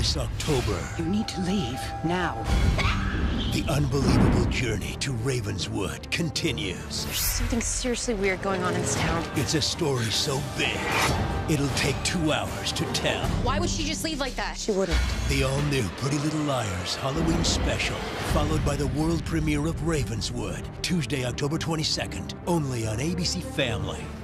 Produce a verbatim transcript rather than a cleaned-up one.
This October, You need to leave now. the unbelievable journey to Ravenswood continues. There's something seriously weird going on in this town. It's a story so big, it'll take two hours to tell. Why would she just leave like that? She wouldn't. The all-new Pretty Little Liars Halloween special, followed by the world premiere of Ravenswood, Tuesday, October twenty-second, only on A B C Family.